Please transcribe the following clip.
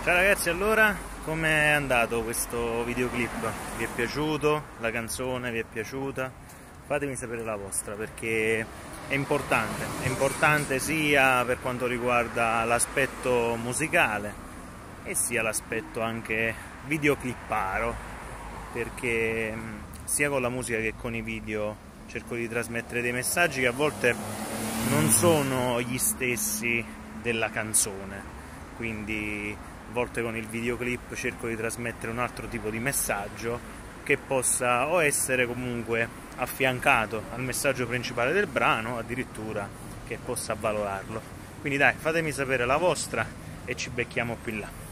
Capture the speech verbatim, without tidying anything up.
Ciao ragazzi, allora com'è andato questo videoclip? Vi è piaciuto? La canzone vi è piaciuta? Fatemi sapere la vostra, perché è importante, è importante sia per quanto riguarda l'aspetto musicale e sia l'aspetto anche videoclipparo, perché sia con la musica che con i video cerco di trasmettere dei messaggi che a volte non sono gli stessi della canzone, quindi a volte con il videoclip cerco di trasmettere un altro tipo di messaggio che possa o essere comunque affiancato al messaggio principale del brano, o addirittura che possa avvalorarlo. Quindi dai, fatemi sapere la vostra e ci becchiamo più in là.